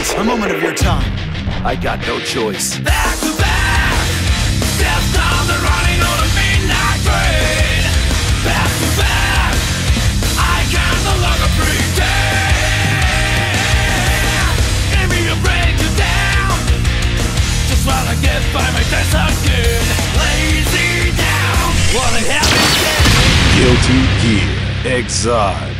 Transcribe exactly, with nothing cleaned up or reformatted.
moment, a moment of your time. I got no choice. Back to back, death times are running on a midnight train. Back to back, I can no longer pretend. Give me a break, you down. Just wanna get by my dance again. Lazy down, wanna have it. Guilty Gear Exile.